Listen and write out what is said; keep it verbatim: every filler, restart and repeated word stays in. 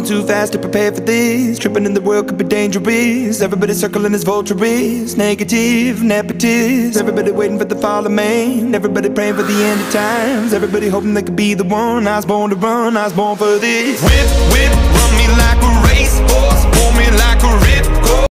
Falling too fast to prepare for this. Tripping in the world could be dangerous. Everybody circling as vultures. Negative, nepotist. Everybody waiting for the fall of man. Everybody praying for the end of times. Everybody hoping they could be the one. I was born to run, I was born for this. Whip, whip, run me like a racehorse. Pull me like a ripcord.